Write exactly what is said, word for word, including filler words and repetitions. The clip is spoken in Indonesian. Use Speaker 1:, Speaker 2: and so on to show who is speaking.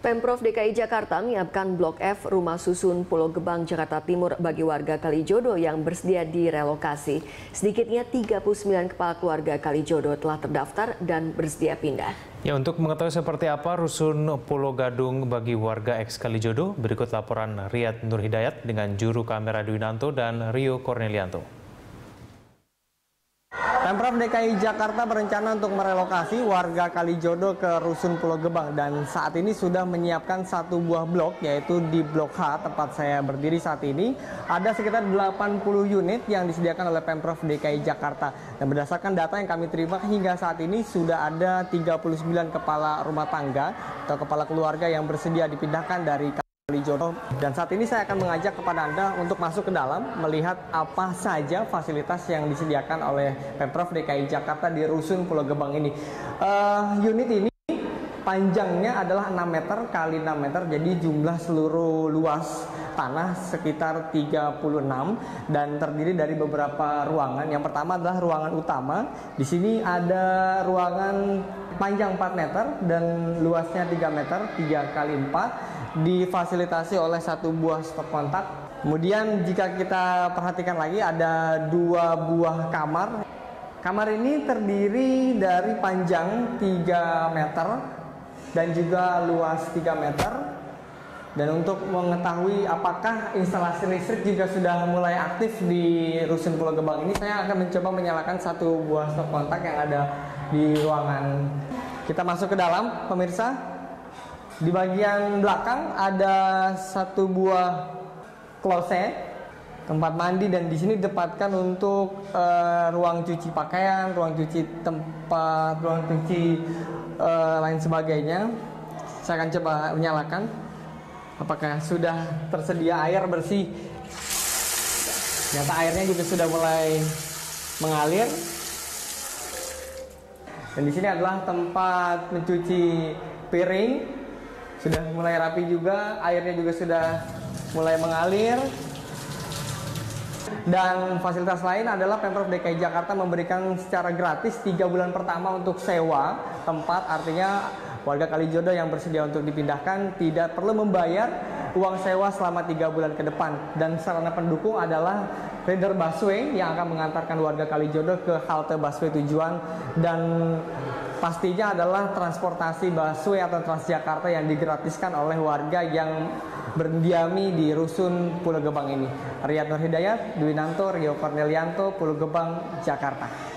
Speaker 1: Pemprov D K I Jakarta menyiapkan Blok F Rumah Susun Pulau Gebang, Jakarta Timur bagi warga Kalijodo yang bersedia direlokasi. Sedikitnya tiga puluh sembilan kepala keluarga Kalijodo telah terdaftar dan bersedia pindah.
Speaker 2: Ya, untuk mengetahui seperti apa Rusun Pulau Gadung bagi warga ex Kalijodo, berikut laporan Riyad Nur Hidayat dengan juru kamera Dwinanto dan Rio Cornelianto.
Speaker 3: Pemprov D K I Jakarta berencana untuk merelokasi warga Kalijodo ke Rusun Pulau Gebang dan saat ini sudah menyiapkan satu buah blok, yaitu di Blok H tempat saya berdiri saat ini. Ada sekitar delapan puluh unit yang disediakan oleh Pemprov D K I Jakarta. Dan berdasarkan data yang kami terima hingga saat ini sudah ada tiga puluh sembilan kepala rumah tangga atau kepala keluarga yang bersedia dipindahkan dari Kalijodo. Dan saat ini saya akan mengajak kepada Anda untuk masuk ke dalam melihat apa saja fasilitas yang disediakan oleh Pemprov D K I Jakarta di Rusun Pulau Gebang ini. Uh, unit ini panjangnya adalah enam meter kali enam meter, jadi jumlah seluruh luas tanah sekitar tiga puluh enam dan terdiri dari beberapa ruangan. Yang pertama adalah ruangan utama. Di sini ada ruangan panjang empat meter dan luasnya tiga meter, tiga kali empat. Difasilitasi oleh satu buah stop kontak. Kemudian jika kita perhatikan lagi ada dua buah kamar. Kamar ini terdiri dari panjang tiga meter dan juga luas tiga meter. Dan untuk mengetahui apakah instalasi listrik juga sudah mulai aktif di Rusun Pulau Gebang ini, saya akan mencoba menyalakan satu buah stop kontak yang ada di ruangan. Kita masuk ke dalam, pemirsa. Di bagian belakang ada satu buah kloset, tempat mandi, dan di sini ditempatkan untuk uh, ruang cuci pakaian, ruang cuci tempat, ruang cuci uh, lain sebagainya. Saya akan coba menyalakan. Apakah sudah tersedia air bersih? Ternyata airnya juga sudah mulai mengalir. Dan di sini adalah tempat mencuci piring. Sudah mulai rapi juga, airnya juga sudah mulai mengalir. Dan fasilitas lain adalah Pemprov D K I Jakarta memberikan secara gratis tiga bulan pertama untuk sewa tempat. Artinya warga Kalijodo yang bersedia untuk dipindahkan tidak perlu membayar uang sewa selama tiga bulan ke depan. Dan sarana pendukung adalah rider busway yang akan mengantarkan warga Kalijodo ke halte busway tujuan, dan pastinya adalah transportasi busway atau Transjakarta yang digratiskan oleh warga yang berdiami di Rusun Pulau Gebang ini. Riyad Nur Hidayat, Dwinanto, Rio Cornelianto, Pulau Gebang, Jakarta.